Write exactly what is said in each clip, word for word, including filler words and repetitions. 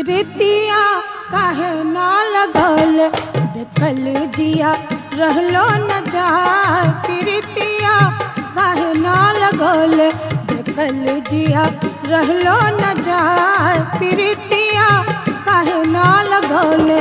प्रीतिया काहे ना लगल बेकल जिया रहलो न जाए। प्रीतिया काहे ना लगल बेकल जिया रहलो न जाए। प्रीतिया काहे ना लगल।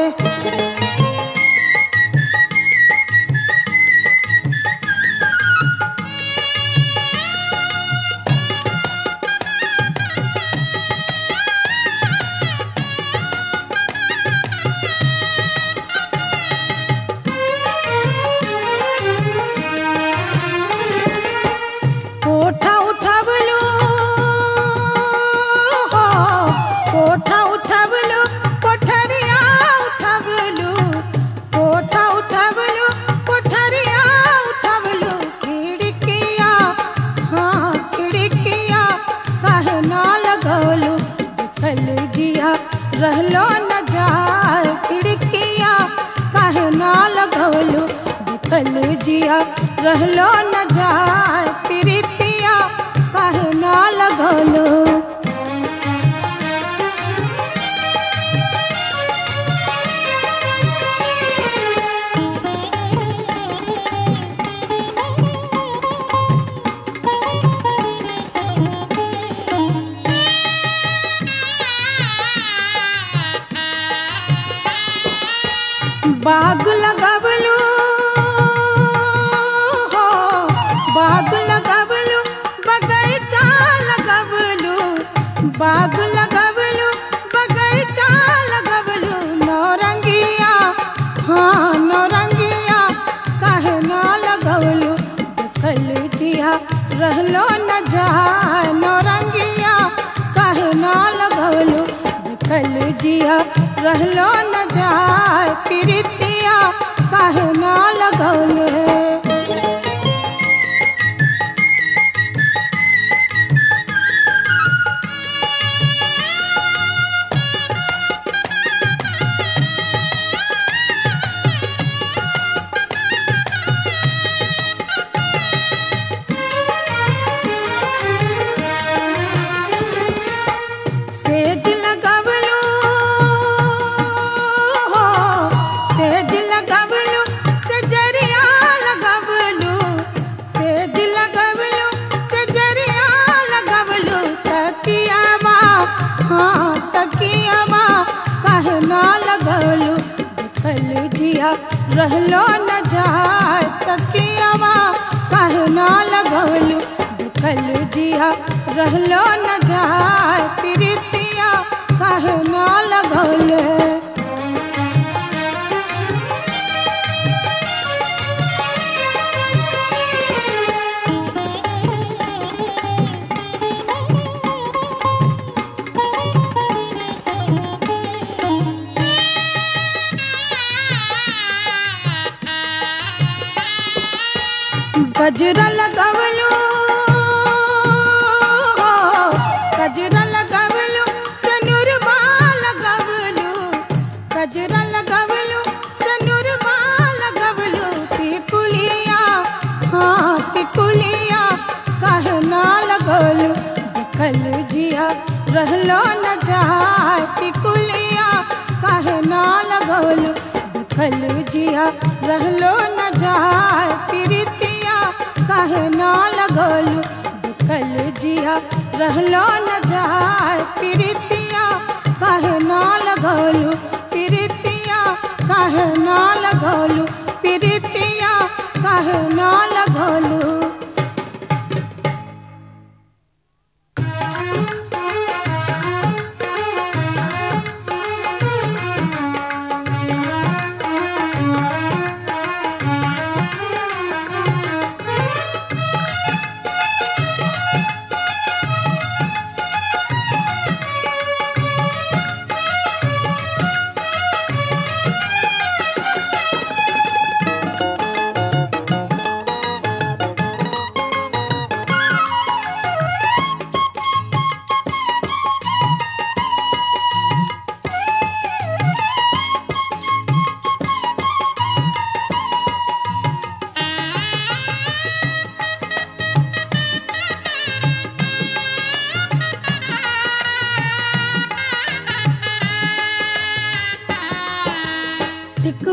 रहलो न जाए। खिड़किया काहे ना लगौलू बेकल जिया रहलो न जाए। प्रीतिया काहे ना लगौलू। बाग लगवलू हो बाग लगवलू बगैचा लगवलू। बाग लगवलू बगैचा लगवलू। नौरंगिया हाँ नौरंगिया काहे ना लगवलू बेकल जिया रहलो न जाए। नौरंगिया काहे ना लगवलू बेकल जिया रहलो न जाए। प्रीतिया काहे ना लगौले। हाँ तकियावा काहे ना लगौलू बेकल जिया रहलो न जाए। तकियावा काहे ना लगौलू बेकल जिया रहलो न जाए। प्रीतिया काहे ना लगौले। गजरा लगवलू गजरा लगवलू सनुरबा लगवलू। गजरा लगवलू सनुरबा लगवलू। टिकुलिया हाँ टिकुलिया काहे ना लगवलू बेकल जिया रहलो न जाए। टिकुलिया काहे ना लगवलू बेकल जिया रहलो न जाए। प्रीतिया काहे ना लगौलू बेकल जिया रहलो न जाए। प्रीतिया काहे ना लगौलू। प्रीतिया काहे ना लगौलू। प्रीतिया काहे ना लगौलू।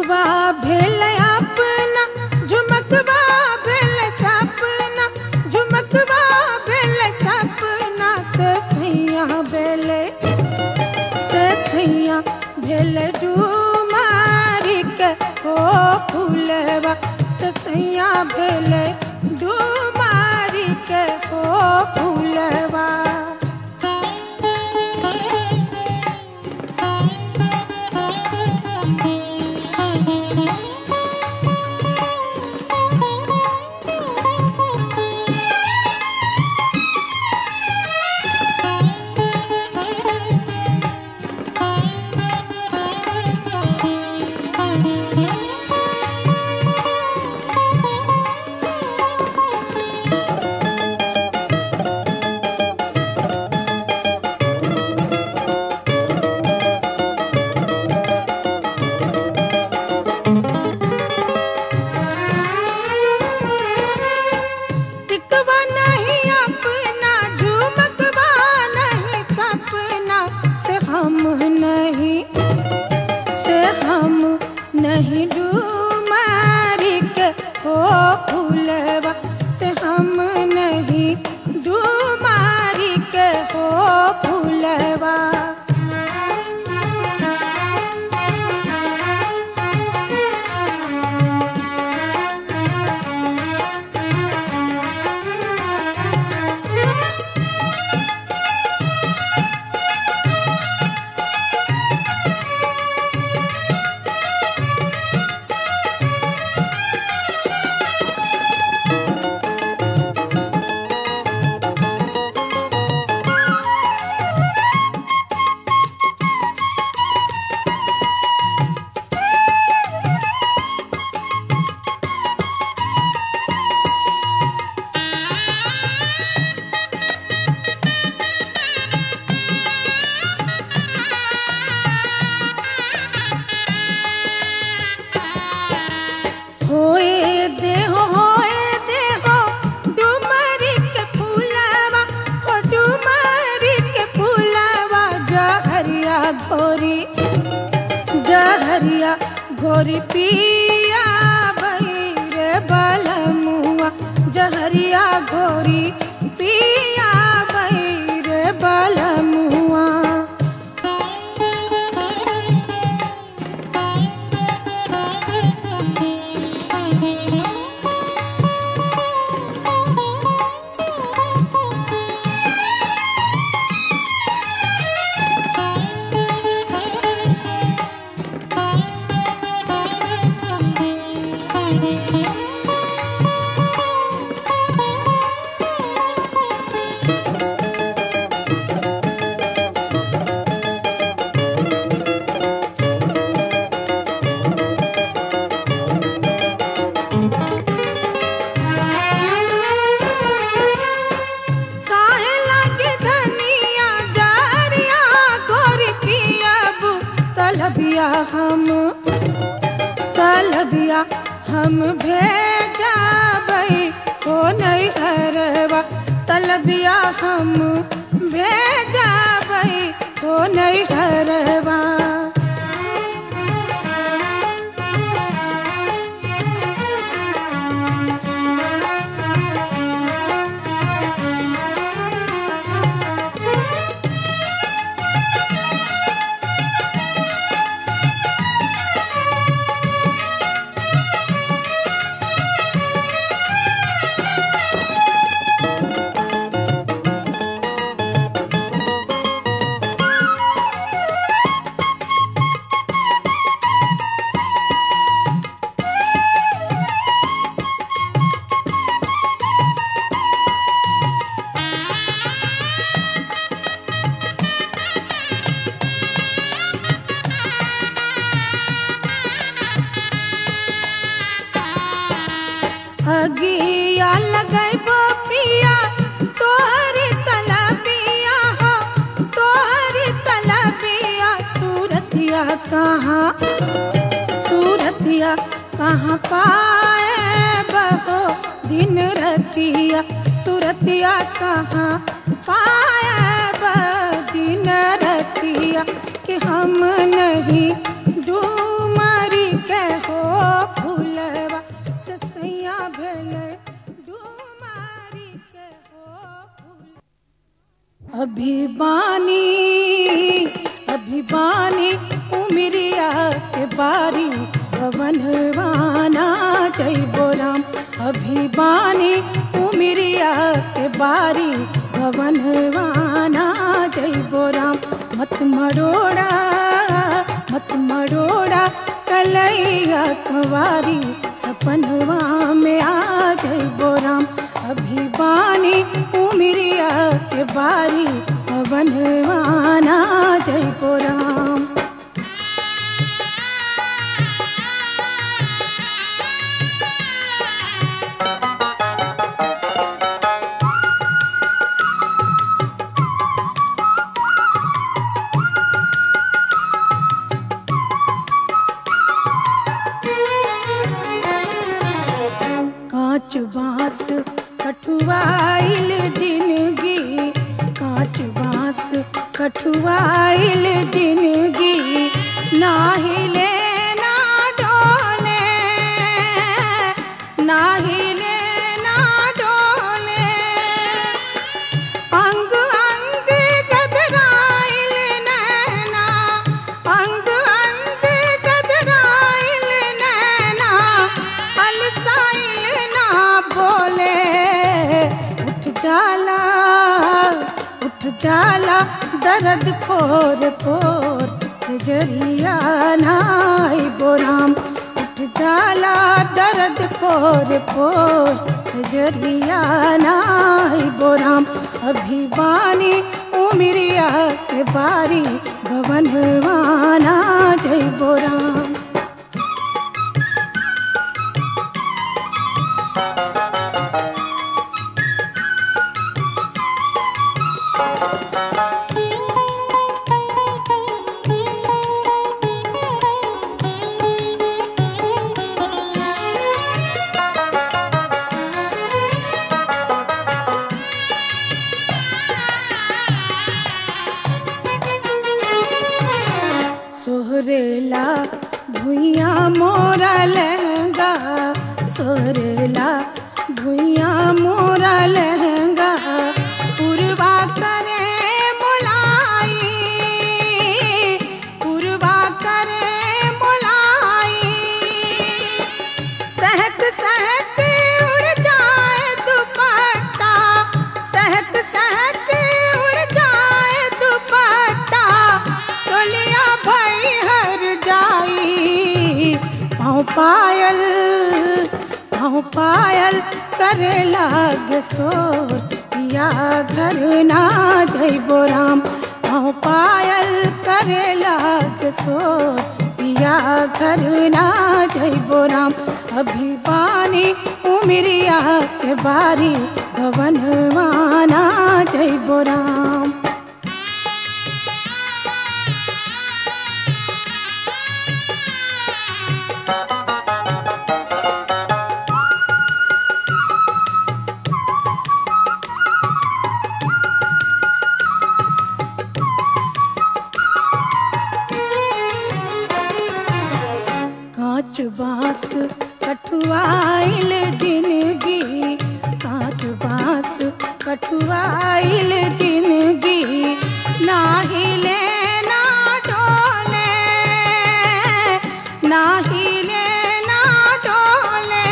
झुमकवा भेल अपना, झुमकवा भेल सपना, झुमकवा भेल सपना, ससैया भेल ससैया भेल डुमारी के हो फूलवा, ससैया भेल डुमारी के हो फूलवा। नहीं डुमारी के हो फूलवा, से हम नहीं डुमारी के हो फूलवा। होए देहो होए देहो डुमरी के फूलवा, हो डुमरी के फूलवा, जहरिया घोरी जहरिया घोरी पिया बहिरे बलमुआ, जहरिया घोरी पिया बहिरे बलमुआ। तलबिया हम तलबिया हम भेजाबै हो नहीं हरवा, तलबिया हम भेजाबै हो नहीं हरवा। अगिया लगैबो पिया तोहरी तलबिया हो, तोहरी तलबिया, सूरतिया कहाँ सूरतिया कहाँ पाए बहो दिन रतिया, सूरतिया कहाँ पाए बहो दिन रतिया, कि हम नहीं डूमरी के अभिबानी अभिबानी उमरिया के बारी भवनवाना जइबो राम। अभिबानी उमरिया के बारी भवनवाना जइबो राम। मत मरोड़ा मत मरोड़ा कलैया कुंवारी सपनवा में आ जइबो राम। अभिबानी उमरिया के बारी भवनवाना जइबो राम। कांच बांस कठुआइल जिंदगी, कांच बांस कठुआइल जिंदगी, ना हिले ना डोले, ना हिले ना डोले। अंग अंग गदराइल नैना, अंग अंग गदराइल नैना, अलसाइल ना बोले। उठ जाला उठ जाला दर्द फोर फोर सजरिया नाइबो राम। उठ जाला दर्द फोर फोर सजरिया नाइबो राम। अभिबानी उमरिया के बारी भवनवाना जइबो राम। सोहरेला भुइया मोरा लहंगा, सोहरेला भुइया मोरा लहंगा, पुरवा करे मोलाई, पुरवा करे मोलाई। सहक सहक उड़ जाए दुपट्टा, सहक सहक उड़ जाए दुपट्टा, तोलिया भई हर जाई। पाँव पायल पाँव पायल करे लाग सोर, पिया घर ना जइबो राम। पाँव पायल करे लाग सोर, पिया घर ना जइबो राम। अभिबानी उमरिया के बारी भवनवाना जइबो राम। कांच बांस कठुआइल जिंदगी, कांच बांस कठुआइल जिंदगी, ना हिले ना डोले, ना हिले ना डोले।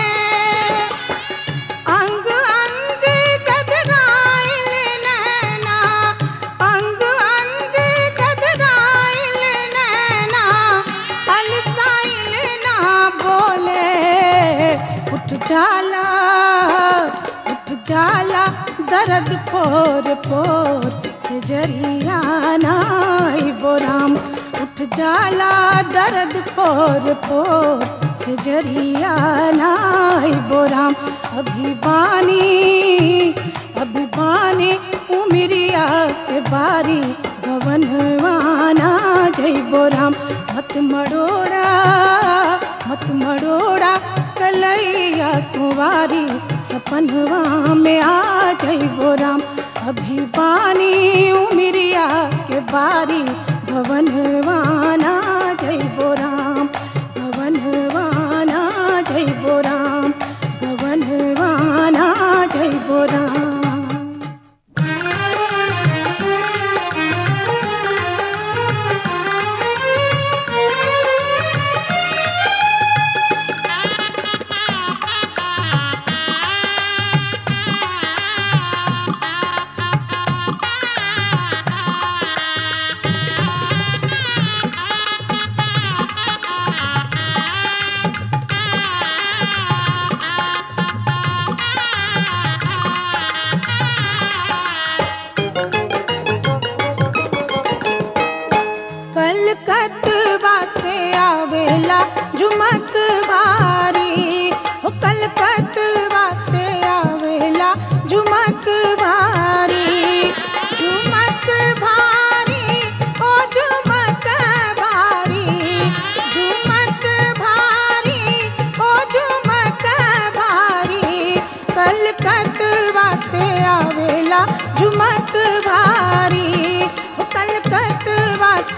अंग अंग गदराइल नैना, अंग अंग गदराइल नैना, अलसाइल ना बोले। उठ जाला उठ जाला दर्द फोर फोर सजरिया नाइबो राम। उठ जाला दर्द फोर फोर सजरिया नाइबो राम। अभिबानी अभिबानी उमरिया के बारी भवनवाना जइबो राम। मत मरोड़ा मत मरोड़ा कलैया कुंवारी सपनवा में आ जइबो राम। अभिबानी उमरिया के बारी भवनवाना जइबो राम। भवनवाना जइबो राम। भवनवाना जइबो राम।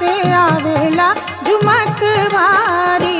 से आवेला झुमक भारी।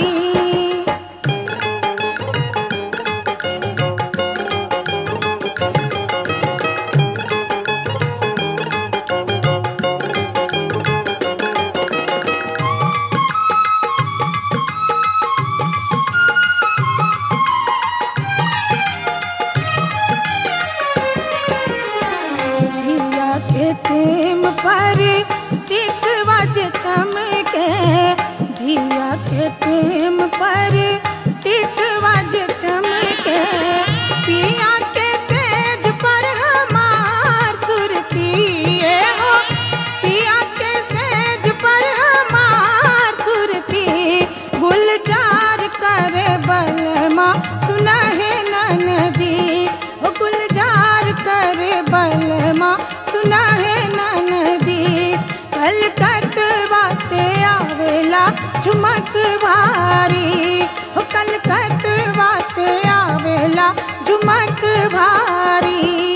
जिया के टेम पर टिकवा जे चमके, जिया के टेम पर टिकवा जे चमके, पिया के तेज पर हमार सुरतिए हो, पिया के तेज पर हमार सुरती, गुलजार करे बलमा सुना है ननदी, ओ गुलजार करे बलमा सुना है ननदी, कलकतवा से आवेला झुमक भारी, हो कलकतवा से आवेला झुमक भारी।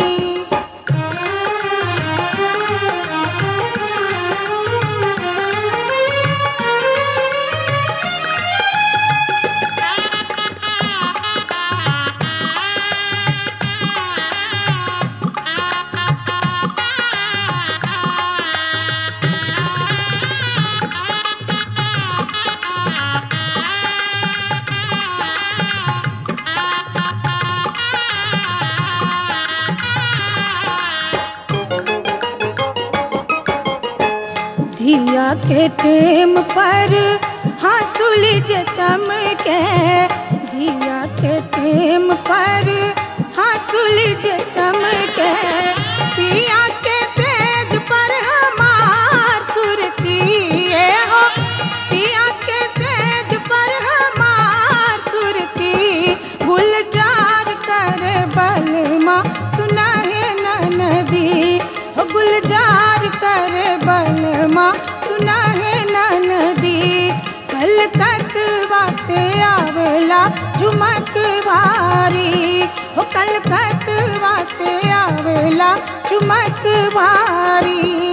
जिया के टेम पर हंसुली जे चमके, जिया के टेम पर हंसुली जे चमके, पिया के तेज पर हमार सुरतिए हो, पिया के तेज पर हमार सुरती, गुलजार करे बलमा सुना है ननदी, हो गुलजार करे बलमा सुना है ननदी, कलकतवा से आवेला झुमक भारी, हो कलकतवा से आवेला झुमक भारी।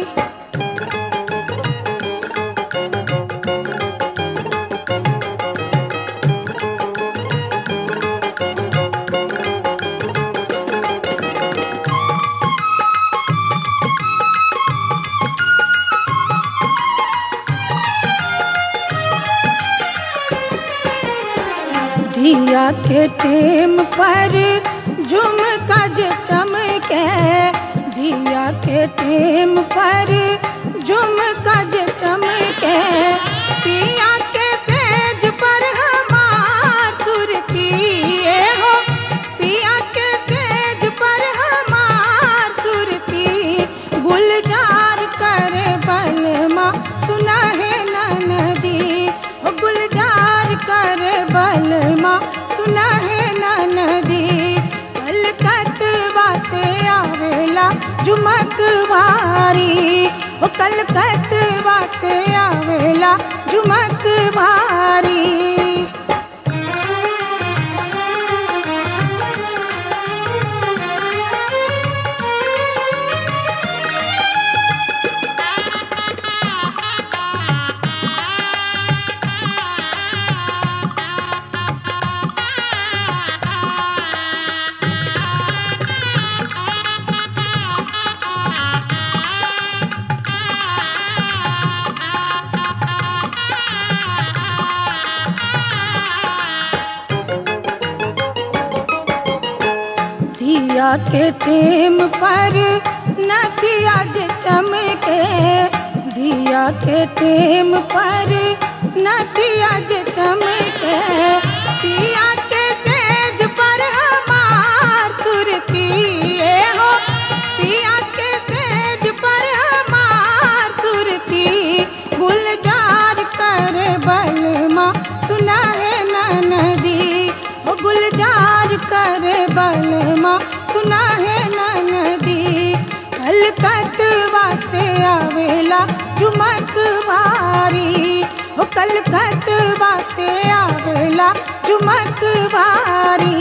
जिया के टेम पर झुमका जे चमके, जिया के टेम पर झुमका जे चमके, पिया के तेज पर हमार सुरतिए हो, पिया के तेज पर हमार सुरती, गुलजार करे बलमा सुना है ननदी, ओ गुलजार करे बलमा सुना है ननदी, कलकतवा से आवेला झुमक भारी, ओ कलकतवा से आवेला झुमक भारी। जिया के टेम पर नदिया जे चमके, जिया के टेम पर नदिया जे चमके, पिया के तेज पर हमार सुरतिए हो, पिया के तेज पर हमार सुरती, गुलजार करे बलमा सुना है ननदी, ओ गुलजार करे बलमा सुना है ननदी, कलकतवा से आवेला झुमक भारी, ओ कलकतवा से आवेला झुमक भारी।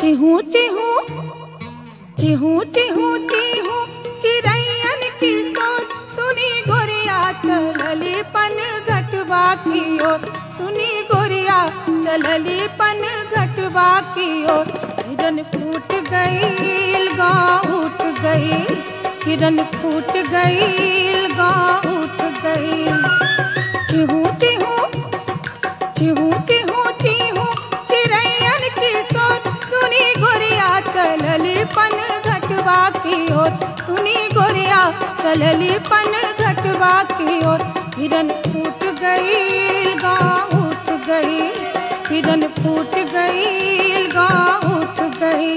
चिहू चिहू चिहू चिहू चिहू चिरैयन की सोच सुनी गोरिया चलली पन घटवा की ओर, सुनी गोरिया चलली पन घटवा की ओर। हिरन फूट गई गाँव उठ गई, हिरन फूट गई गाँव उठ गई। चिहू चिहू चिहू चिहू चिहू चिरैयन की सोच सुनी गोरिया चलली पन घटवा की ओर, सुनी गोरिया चलली पन घटवा की ओर। हिरन फूट गई गाँव उठ गई, हिरन फूट गई गाँव उठ गई।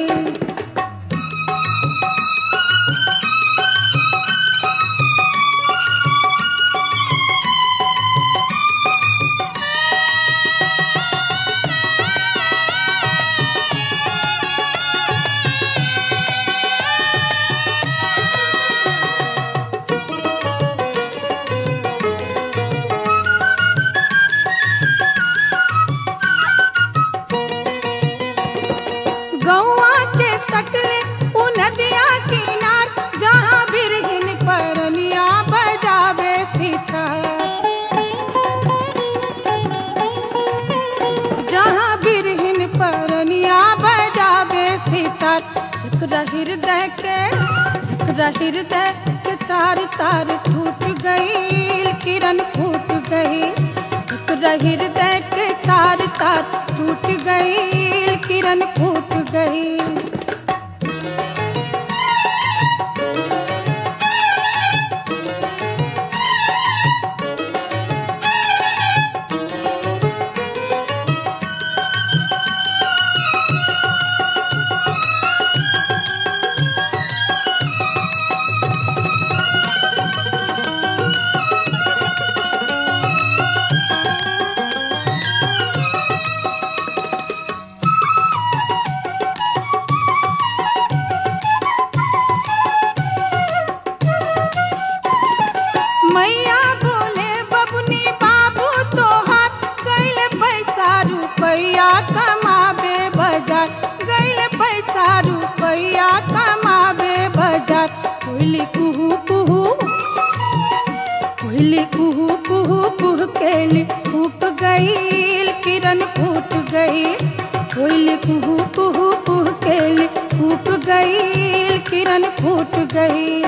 जकरा हृदय के जकरा हृदय के तार तार टूट गई, किरण फूट गई। जकरा हृदय के तार तार टूट गई, किरण फूट गई। रुपया कमावे बाजार। कोयली कुहू कुहू कोयली कुहू कुहू कुह केली फूक गई, किरण फूट गई। कोयली कुहू कुहू कुह केली फूक गई, किरण फूट गई।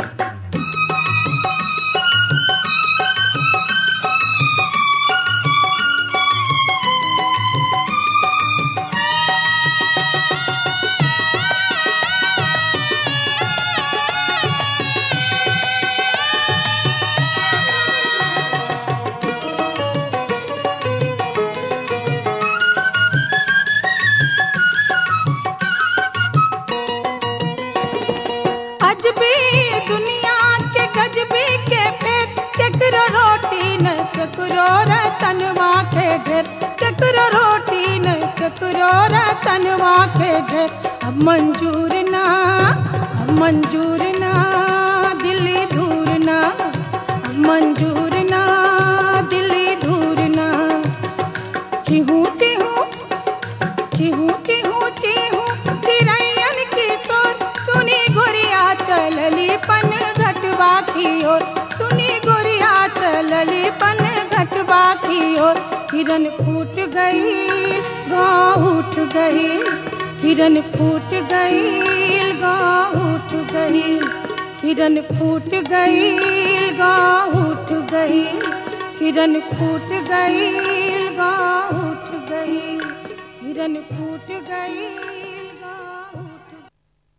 केकरो रतनवा के ढेर, केकरो रोटी न केकरो रतनवा के ढेर। अब मंजूर ना अब मंजूर ना दिल्ली दूर ना, अब मंजूर ना दिल्ली दूर ना। चिहू चिहू चिहू चिहू चिहू चिरैयन की सोच सुनी गोरिया चलली पन घटवा की ओर, सुनी गोरिया चलली पन घटवा की ओर। हिरन फूट गई गाँव उठ गई, हिरन फूट गई गाँव उठ गई। हिरन फूट गई गाँव उठ गई, हिरन फूट गई गाँव उठ गई। हिरन फूट गई गाँव उठ गई।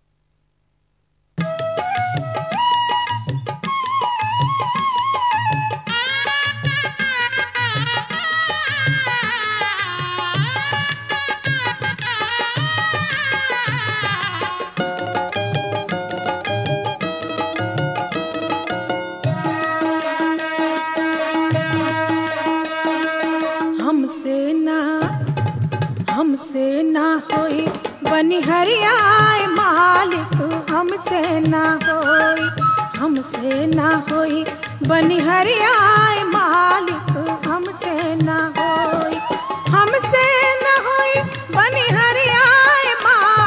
हमसे ना होई बनिहरियाए मालिक, हमसे ना होई हमसे ना होई बनिहरियाए मालिक, हमसे ना होई हमसे ना होई बनिहरियाए मालिक।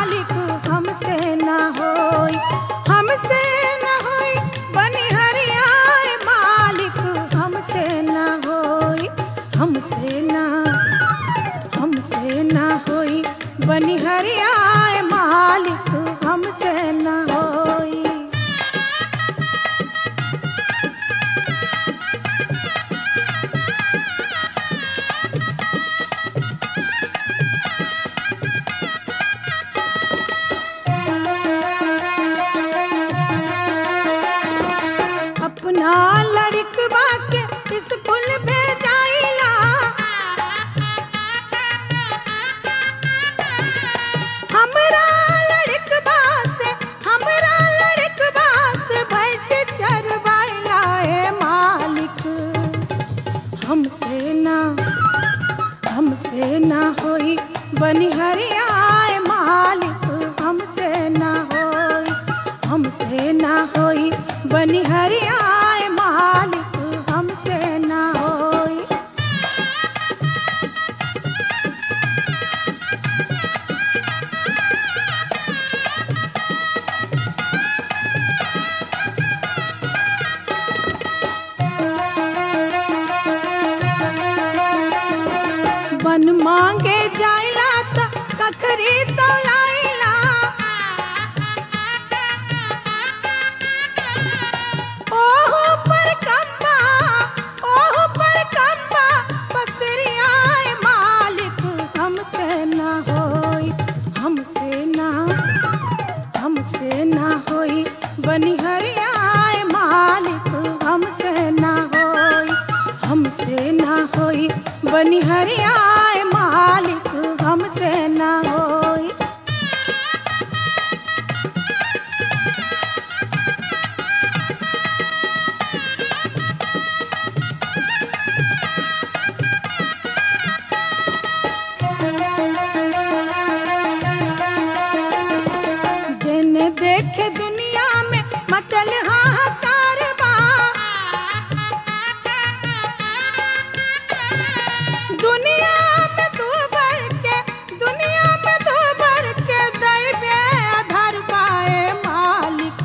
बनिहरिया मालिक हमसे न होई। अपना लड़कवा के स्कूल भेजाइला, हमरा लड़कवा से हमरा लड़कवा से भैंस चरवाइला ए मालिक हमसे ना हमसे ना होई बनिहरिया मालिक हमसे ना होई। हमसे ना होई बनिहरिया मालिक हमसे ना होई। बन मांगे जाइला त कखरी तौलाइला, ओहो पर कम्बा ओहो पर कम्बा बसरिया मालिक हमसे ना होई। हमसे ना हमसे ना होई बनिहरिया मालिक हमसे ना होई। हमसे ना होई बनिहरिया मालिक हमसे ना होई। जिन देखे दुनिया में मचल हाहाकार बा, दुनिया में तू भर के दुनिया में तू भर के दैबे आधार पाए मालिक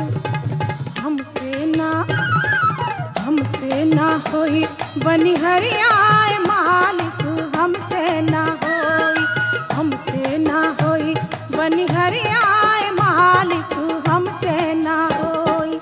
हमसे ना हमसे ना होई बनिहरिया मालिक हमसे ना होई। हमसे ना होई बनिहरिया मालिक हमसे ना होई।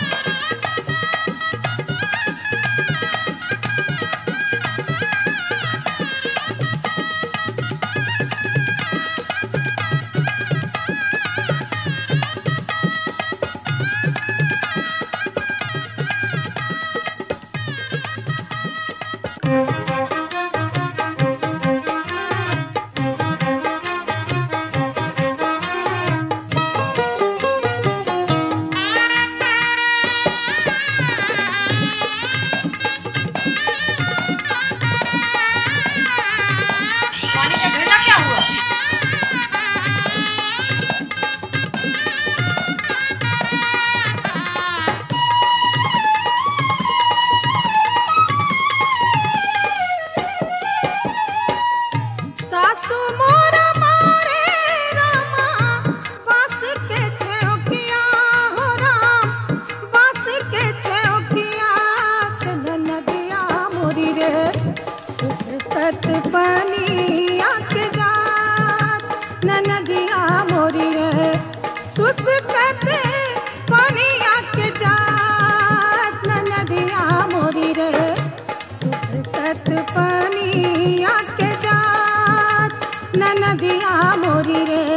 सासू मोरा मारे रामा बांस के चौकिया हो राम, बांस के चौकिया से नदिया मोरी रे सुसकत पानिया के जात नदिया मोरी रे सुसकत पानिया के जात नदिया मोरी रे सुसकत पानिया के जात नदिया मोरी रे।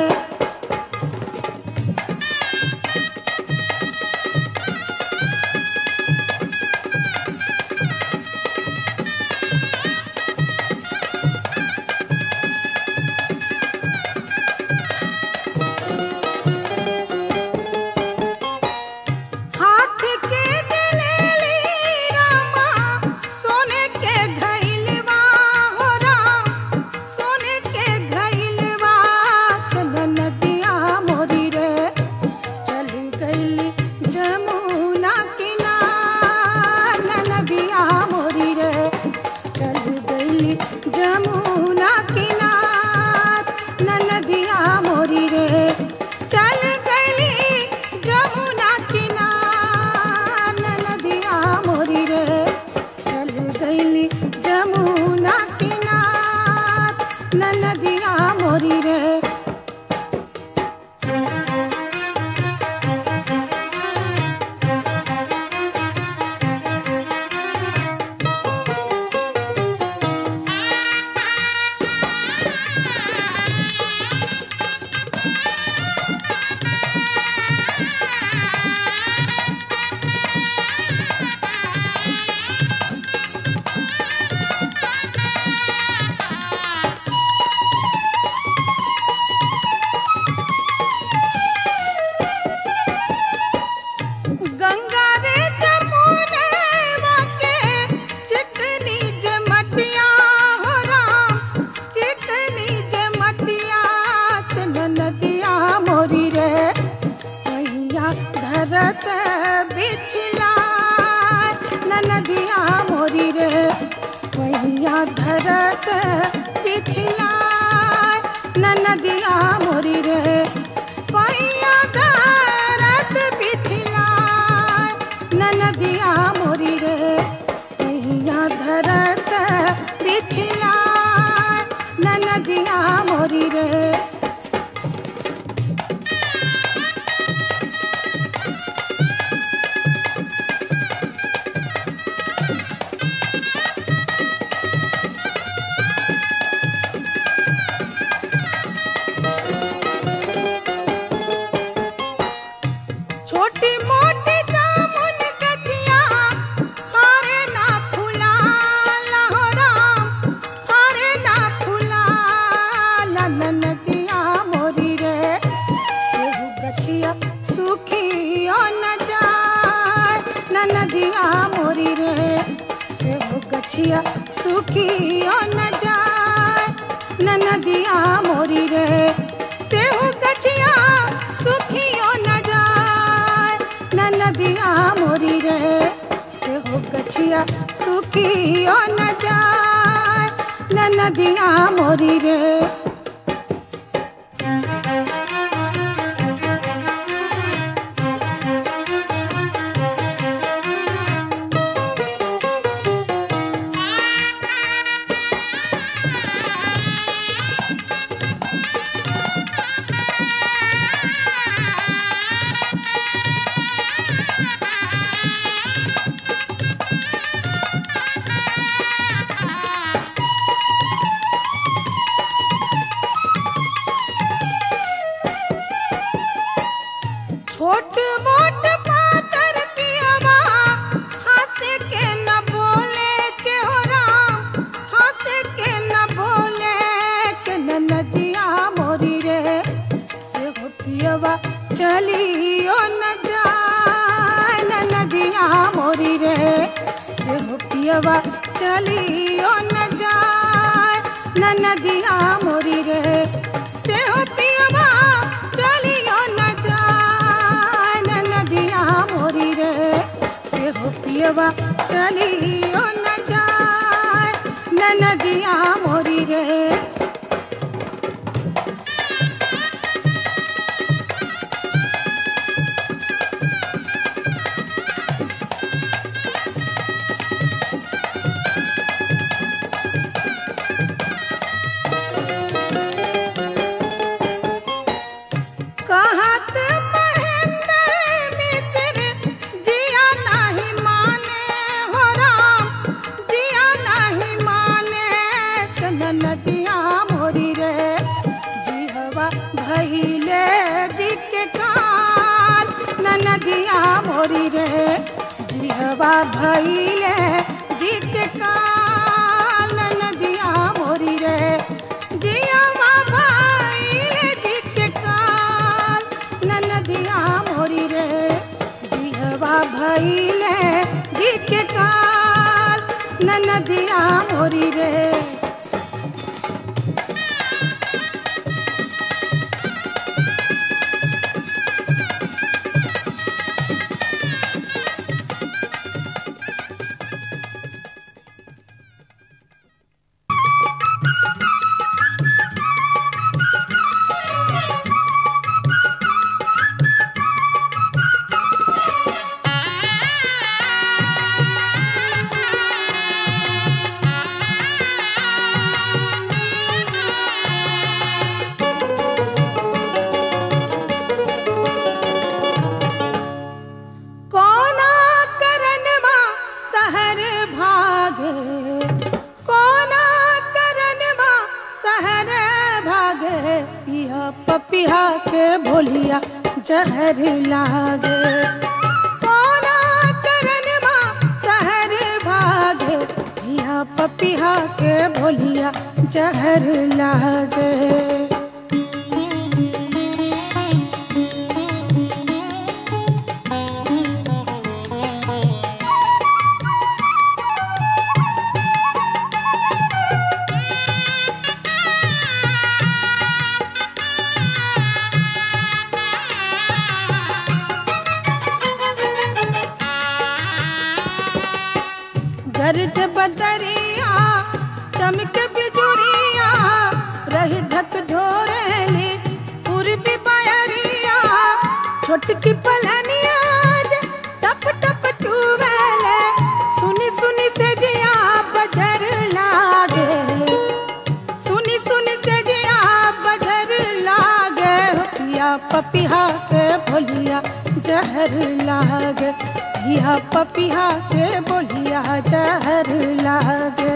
धरत बिछला ननदिया मोरी रे पैया धरत बिछला ननदिया मोरी रे पैया धरत बिछला ननदिया मोरी रे पैया धरत बिछला ननदिया मोरी रे। छोटी मोटी जामुन गठिया हारे ना फूला हो राम हारे ना फूला ननदिया मोरी रे सेहू गठिया सुखियो न जाए ननदिया मोरी रे सेहू गठिया सुखियो न जाए ननदिया मोरी रे सेहू गठिया सुखियो न जाए ननदिया मोरी रे सेहू गठिया सुखियो न जाए ननदिया मोरी रे। छोट मोट पातर पियवा हंस के न बोले के हो राम हंस के न बोले के ननदिया मोरी रे सेहो पियवा चलियो न जाए ननदिया मोरी रे सेहो पियवा चलियो न जाए ननदिया मोरी रे सेहो पियवा चलियो न जाए ननदिया मोरी रे सेहो पियवा चलियो न जाए ननदिया मोरी रे। कहत महेंद्र मिश्र जिया नहीं माने हो राम जिया नहीं माने ननदिया मोरी रे जिहवा भइले जिके काल ननदिया मोरी रे जिहवा भइले जिके काल ननदिया मोरी रे जिहवा भइले जिके काल ननदिया मोरी रे जिहवा भइले जिके काल ननदिया मोरी रे। पपिया के भोलिया जहर लागे कोना करन माँ शहर भागे पिया पपिया के भोलिया जहर लागे। गरज बदरिया चमक बिजुरिया रही धक झोरेली पूर्वी बयरिया छोटकी पलनिया टप टप चुवेले सुनी सुनी से जिया बजर लागे सुनी सुनी से जिया बजर लागे पिया पपिहा के बोलिया जहर लागे पिया पपिहा के बोलिया जहर लागे।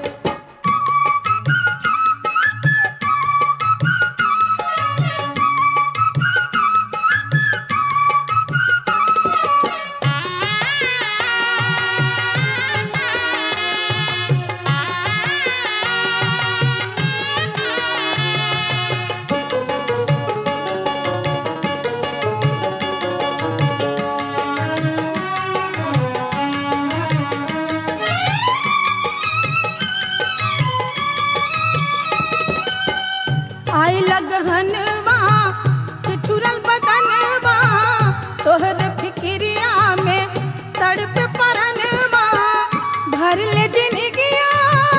आई लगहनवा ठिठुरल बदनवा तोहर फिक्रिया में तड़प परनवा भर ले जिनगिया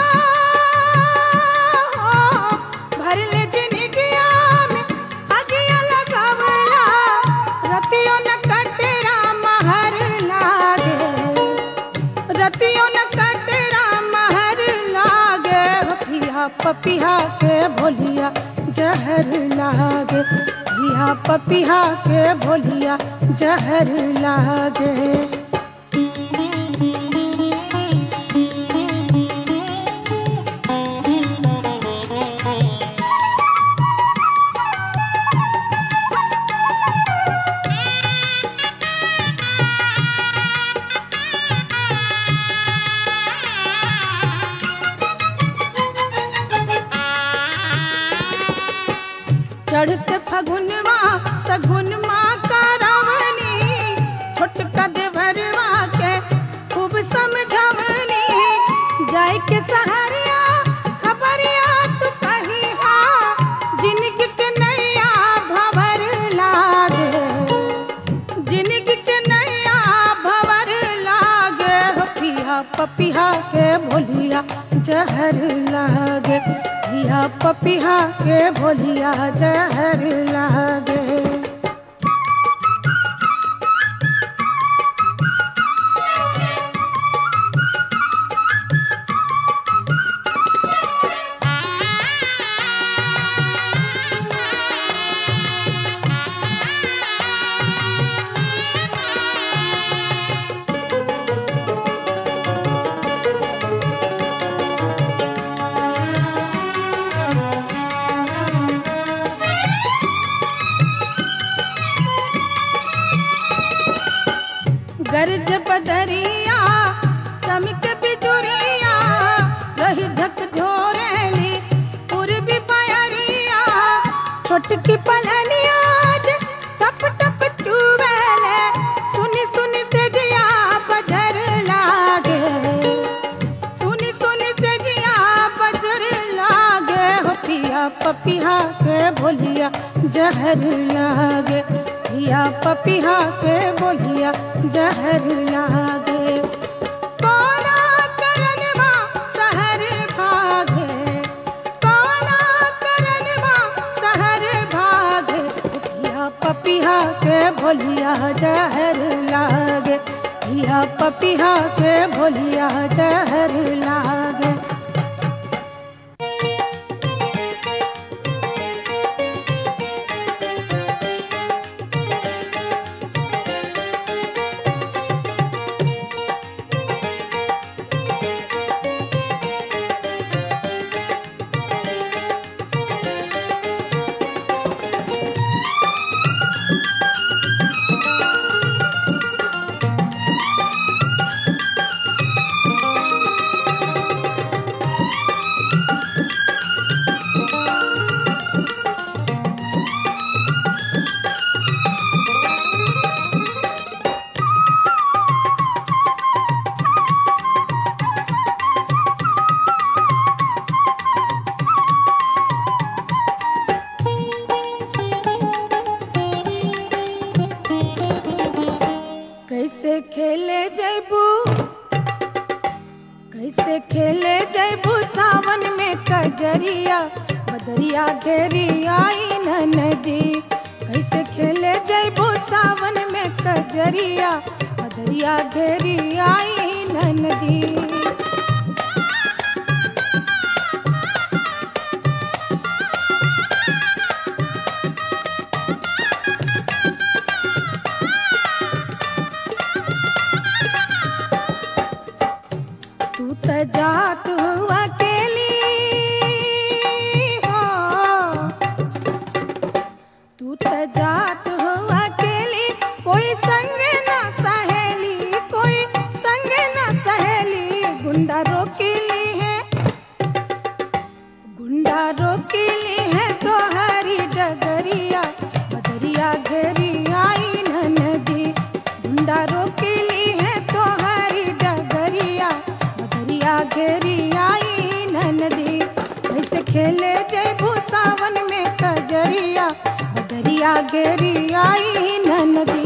भर ले जिनगिया में अगिया लगावला रतियों न कटरा महर लागे रतियों न कटरा महर लागे पिया पपिहा के बोलिया जहर लागे पिया पपिहा के बोलिया जहर लागे। चढ़ते फगुनवा सगुनवा का रावनी छोटका देवरवा के खूब समझवनी जाय के सहरिया खबरिया तू कही हा जिंदगी के नैया भवर लागे जिंदगी के नैया भवर लागे पिया पपिहा के बोलिया जहर लागे पिया पपिहा के बोलिया जहर लागे। गरज बदरिया चमक बिजुरिया रही धक झोरेली पूर्वी बयरिया छोटकी पलनिया टप टप चुवेले सुनी सुनी से जिया बजर लागे सुनी सुनी से जिया बजर लागे पिया पपिहा के बोलिया जहर लागे पिया पपिहा के बोलिया जहर लागे। कोना करनवा सहर भागे कोना करनवा सहर भागे पिया पपिहा के बोलिया जहर लागे पिया पपिहा के बोलिया जहर लागे। घेरी आई नदी। कैसे खेले जैबो सावन में कजरिया, बदरिया घेरी आई नदी। तू त जात हुआ अकेली हो, तू त जात हुआ अकेली, कोई संग ना सहेली, कोई संग ना सहेली। गुंडा रोकीली है, गुंडा रोकीली है तो हरी डगरिया, बदरिया घेरी आई नदी। गुंडा रोकीली है तो हरी डगरिया, बदरिया घेरी आई नदी। कैसे खेले जैबू सावन में कजरिया, बदरिया घेरी आई नदी।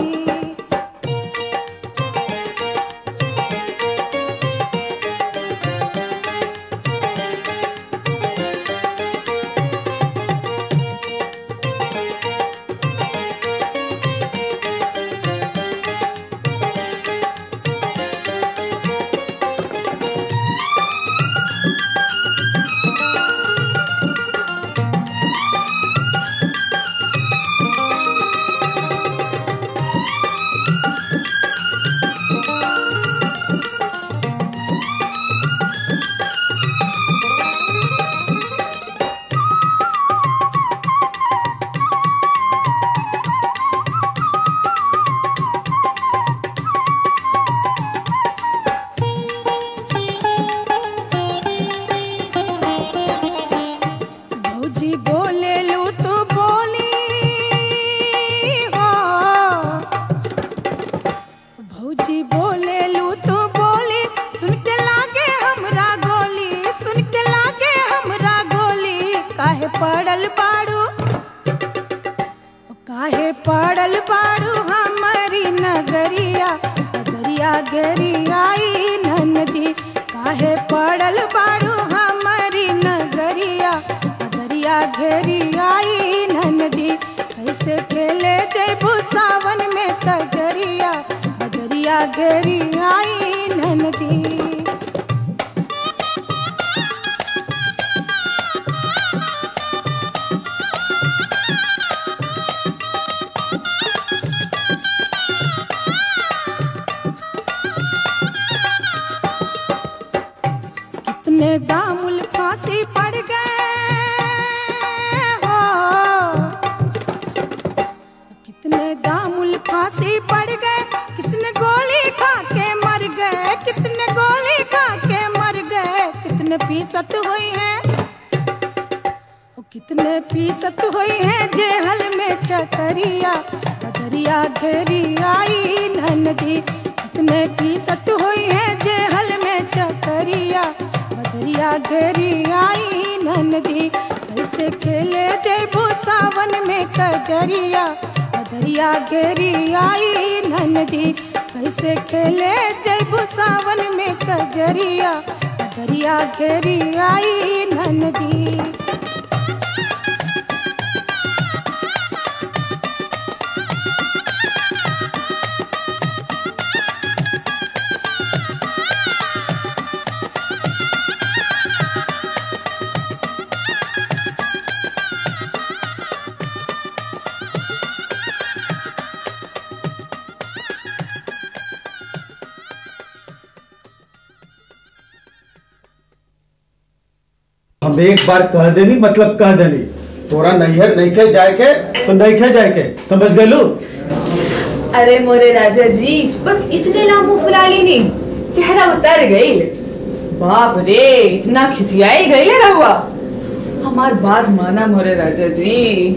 पड़ल बाड़ू, काहे पड़ल बाड़ू हमारी नगरिया, बदरिया घेरी आई नदी। काहे पड़ल बाड़ू हमारी नगरिया, बदरिया घेरी आई नदी। कैसे खेले जैबू सावन में कजरिया, बदरिया घेरी आई नदी। कितने दामुल फांसी पड़ गए हो, कितने दामुल फांसी पड़ गए, कितने गोली खा के मर गए, कितने गोली खा के मर गए। कितने फीसद हुई है, कितने फीसद हुई है जेहल में चकरिया, बदरिया घेरी आई नदी। कितने फीसद हुई है जेहल में चकरिया, बदरिया घेरी आई नदी। कैसे खेले जैबू सावन में कजरिया, बदरिया घेरी आई नदी। कैसे खेले जैबू सावन में कजरिया, बदरिया घेरी आई नदी। हम एक बार कह देनी मतलब कह देनी, तोरा नैहर नहीं खे जाए के तो नहीं खे जाए के, समझ गए लू? अरे मोरे राजा जी, बस इतने लामू फुला ली, चेहरा उतर गई। बाप रे, इतना खिसियाई गई रहुआ। हमार बात माना मोरे राजा जी।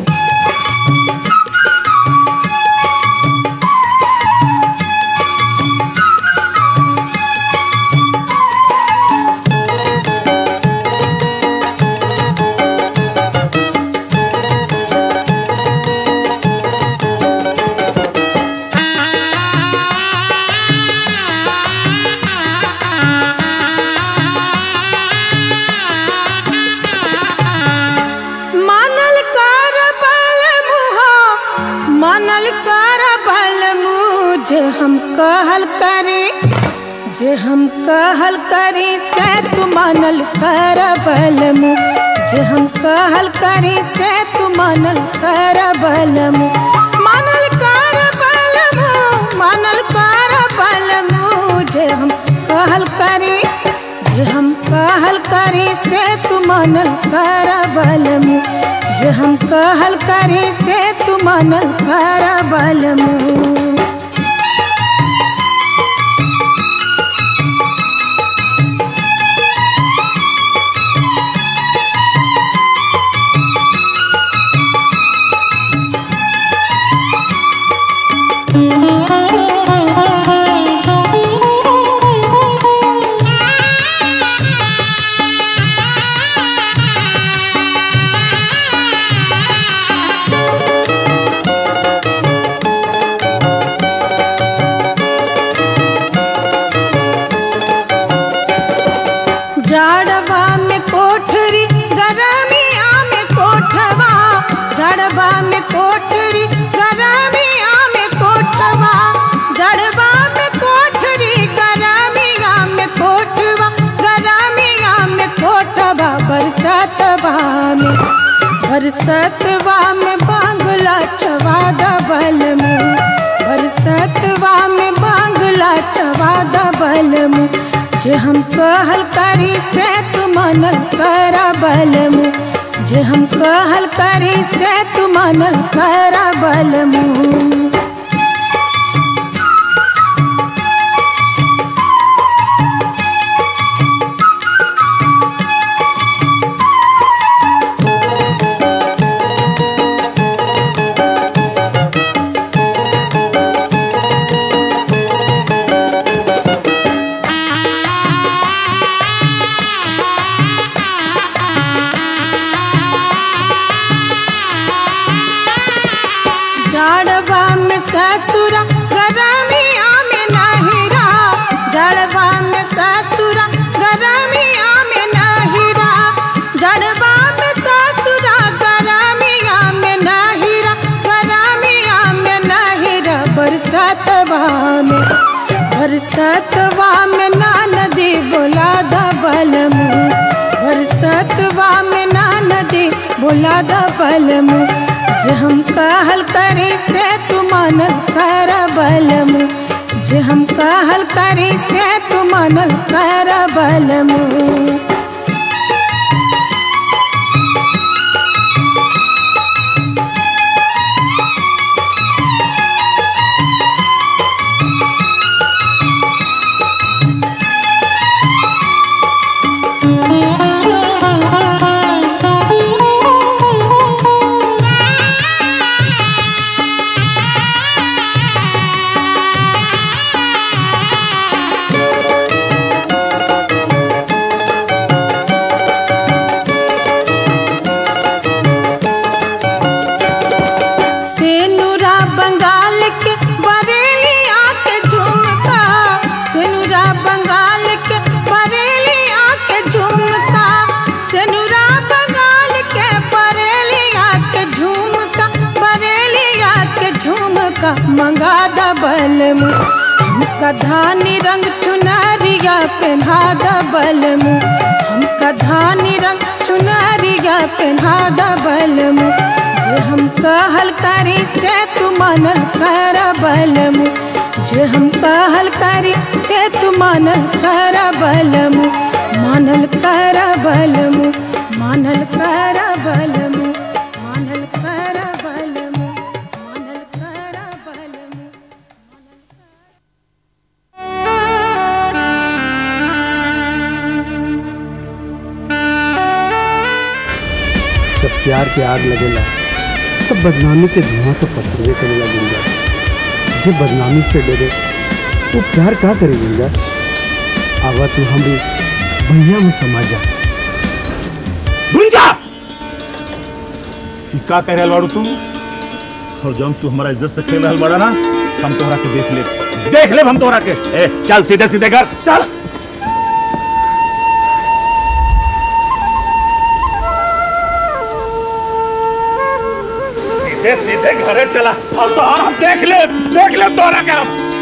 मानल मानल कर बल मुझे हम कहल करी, जे हम कहल करी से तू मानल कर बल मुझे हम कहल करी से तू मानल कर बल मानल कर बल मानल कर बल मुझे हम कहल करी, जे हम कहल करी से तू मानल कर बल जे हम कहल करी से तू मानल कर बल जड़वा में कोठरी गरमिया में कोठवा, जड़वा में कोठरी गरमिया में कोठवा, जड़वा में कोठरी गरमिया में कोठवा, गरमिया में कोठवा, बरसतवा में बरसतवा में बांगला चवा दबल मुँह, बरसतवा में बांगला चवा दबल मुँह, जे हम कहल करी से तू मानल कर बल जे हम कहल करी से तू मानल कर बल जड़वा में ससुरा गरमिया में नहिरा, जड़वा में ससुरा गरमिया में नहिरा, जड़वा में ससुरा गरमिया में नहिरा, गरमिया में नहिरा, बरसतवा में बरसतवा में नदी बोला दबल मुँह, बरसतवा में नदी बोला दबल मुँह, जे हम कहल करी से तू मानल कर बल जे हम कहल करी से तू मानल कर बल मंगा दबल हमका धानी रंग चुनरिया पहना दबल हमका धानी रंग चुनरिया पहना दबल जे हम कहल करी से तू मानल कर बल जे हम कहल करी से तू मानल कर बल मानल कर बल मानल कर बल मानल कर बल मानल कर बल। जब प्यार के आग लगेला तब बदनामी के धुआं तो पथरवे करेला गुंजा। जे बदनामी से डरे वो प्यार का करे गुंजा। आवा तू हमारी भैया में समा जा। गुंजा का कह रहा बाड़ू तू? और जब तू हमारा इज्जत से खेल रहा बड़ा ना हम तोहरा के देख ले देख ले हम तोहरा के। ए, चल सीधे सीधे कर चल। सीधे सीधे घरे चला और तो और हम देख ले देख ले तोरा का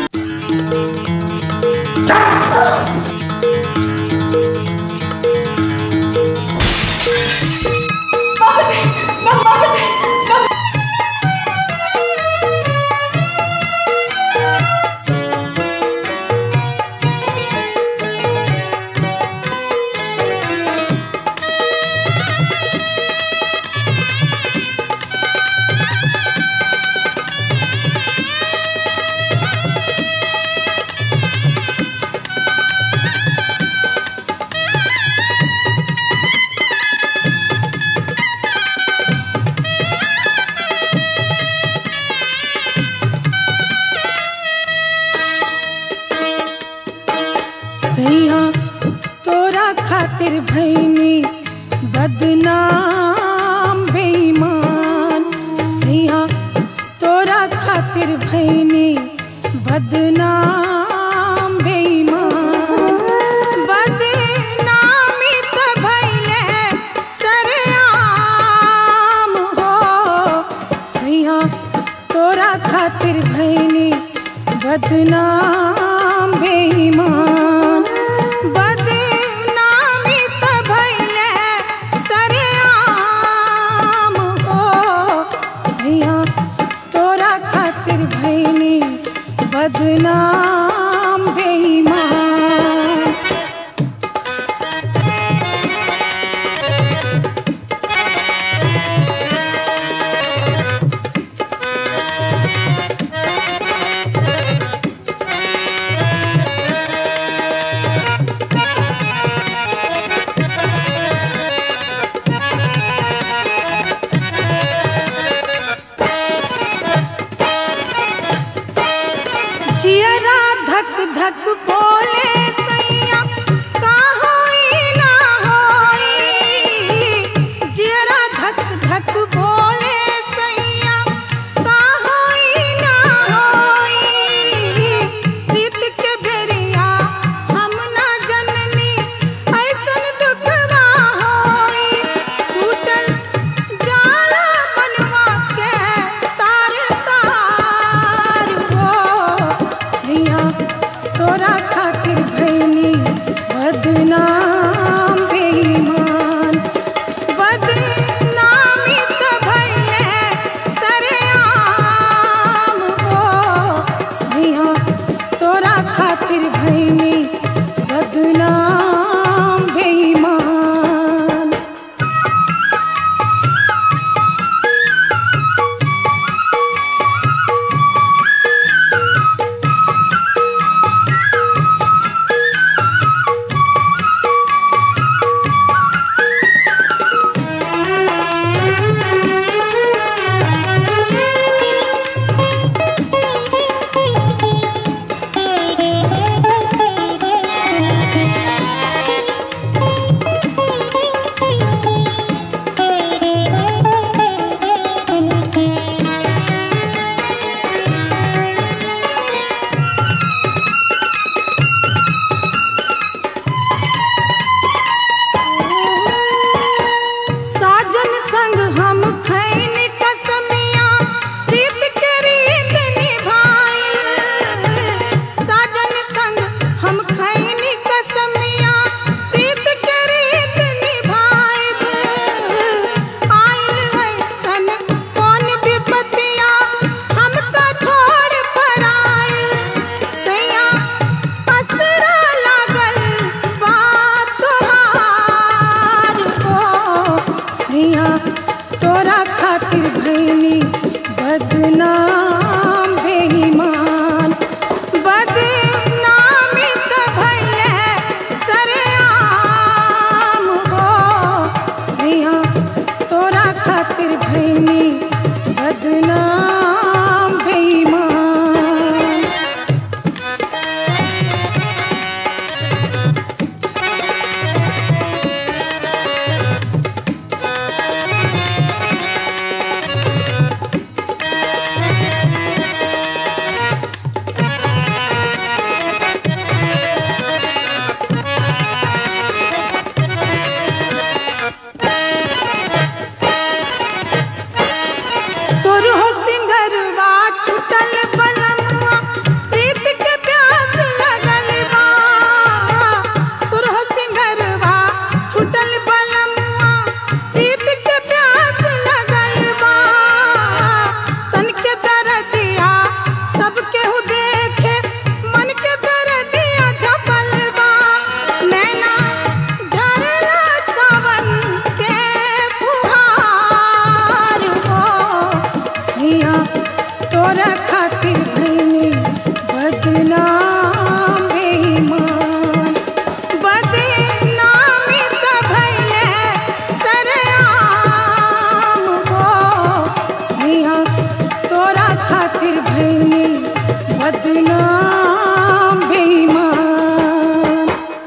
सैया तोरा खातिर भैनी बदनाम बेईमान, सैया तोरा खातिर भैनी बदनाम बेईमान। बदनामी त भैले सरेआम हो, सैया तोरा खातिर भैनी बदनाम बेईमान। बदनामी त भैले सरेआम हो, सैया तोरा खातिर भैनी बदनाम बेईमान। जियरा धक धक बोले सैया का होई ना होई। जियरा धक धक बोले सैया का होई ना होई। प्रीत के बेरिया हम ना जननी ऐसन दुखवा होई। टूटल जाला मनवा के तार तार हो, सैया तोरा खा छूटल बलमुआ प्रीत के प्यास लगल बा सुरह सिंगरवा छूटल बलमुआ प्रीत के प्यास लगल बा तन के दर्दिया सबके हु देखे मन के दर्दिया झपल बा नैना झरला सावन के फुहार हो सिया तोरा खातिर भइनी बदनाम बेईमान बदनामी त भइले सरेआम हो सिया तोरा खातिर भइनी बदनाम बेईमान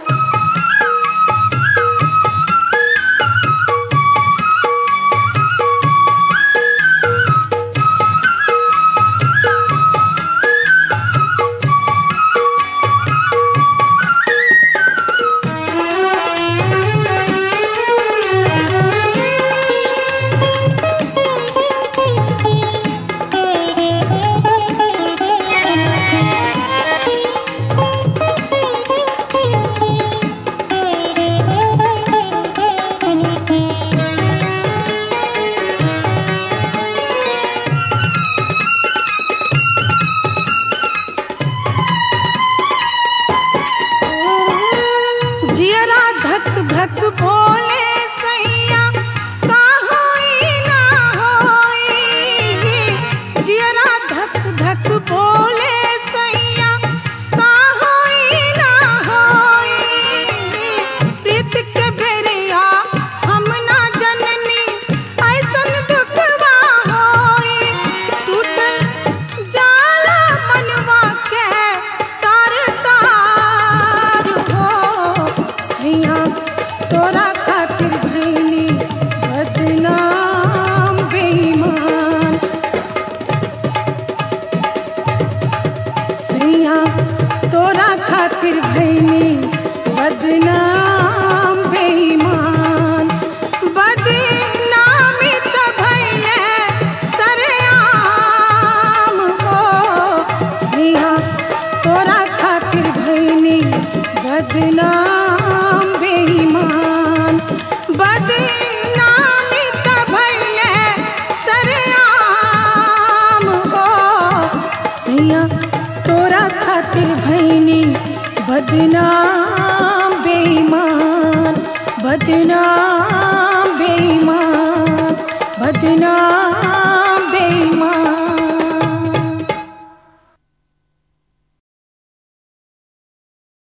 जियरा धक धक बोले सैया का होई ना होई जियरा धक धक बोले सैया का होई ना होई प्रीत के बेरिया हम ना जननी ऐसन दुखवा होई टूटल जाला मनवा के तार तार हो सिया तोरा खातिर भइनी बदनाम बेईमान सिया तोरा खातिर भइनी बदनाम बेईमान बदनामी त भइले सरेआम हो सिया तोरा खातिर भइनी बदनाम बेईमान बदनामी त भइले सरेआम हो सिया तोरा खातिर भइनी बदनाम बेईमान बदनाम बेईमान बदनाम